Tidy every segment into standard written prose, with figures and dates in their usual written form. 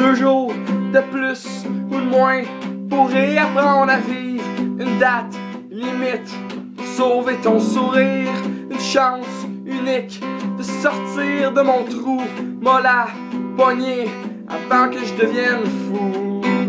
2 jours de plus ou de moins pour réapprendre à vivre. Une date limite pour sauver ton sourire. Une chance unique de sortir de mon trou. M'a la poignée avant que je devienne fou.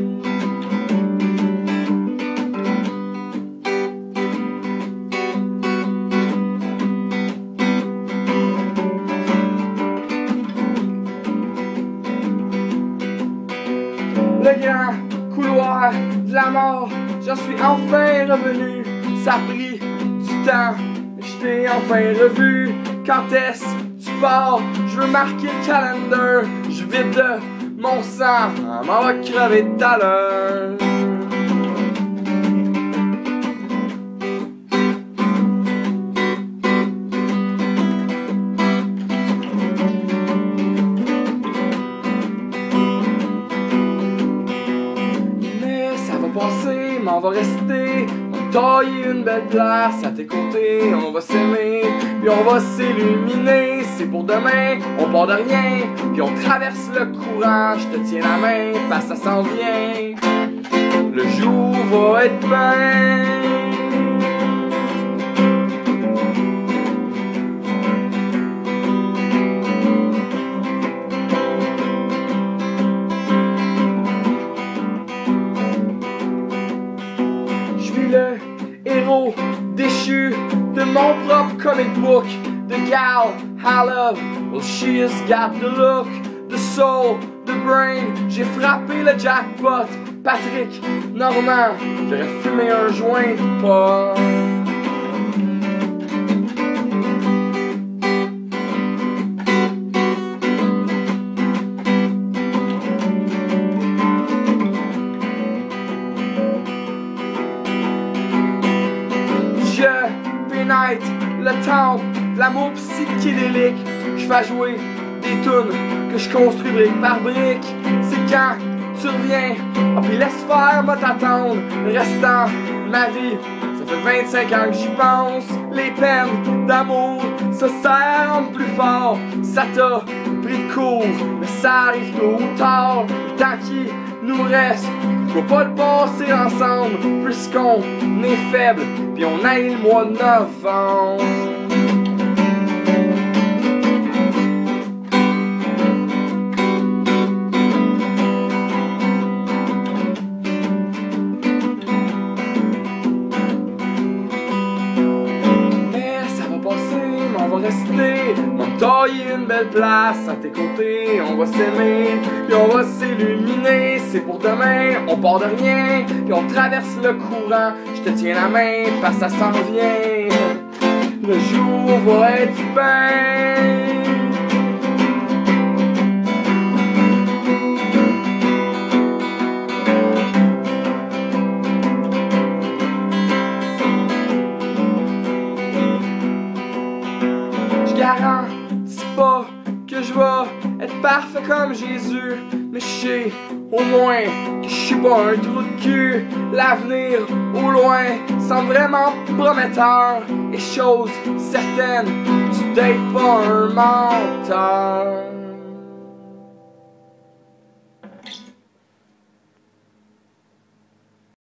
Le grand couloir de la mort, j'en suis enfin revenu. Ça a pris du temps, mais je t'ai enfin revu. Quand est-ce que tu pars? Je veux marquer le calendar. Je vide de mon sang, m'en va crever tout à l'heure. Passer, mais on va rester, on va tailler une belle place à tes côtés, on va s'aimer, puis on va s'illuminer, c'est pour demain, on part de rien, puis on traverse le courant, je te tiens la main, parce que ça s'en vient, le jour va être plein. Le héros déchu de mon propre comic book. The gal I love, well she has got the look, the soul, the brain. J'ai frappé le jackpot. Patrick Normand, j'aurais fumé un joint de pot. Pénètre le temple de l'amour psychédélique. Je fais jouer des tunes que je construis brique par brique. C'est quand tu reviens, ah puis laisse faire, moi t'attendre. Le restant de ma vie, ça fait 25 ans que j'y pense. Les peines d'amour se serrent plus fort. Ça t'a pris de court, mais ça arrive tôt ou tard. Le temps qui nous reste, faut pas le passer ensemble, puisqu'on est faible, puis on aille le mois de novembre. Mais ça va passer, mais on va rester, on va tailler une belle place à tes côtés, on va s'aimer, puis on va s'illuminer, c'est pour demain, on part de rien, puis on traverse le courant, je te tiens la main, parce que ça s'en vient, le jour va être ben. Je garantis pas que je vais être parfait comme Jésus, mais je sais au moins que je suis pas un trou de cul. L'avenir au loin semble vraiment prometteur, et chose certaine, tu t'es pas un menteur.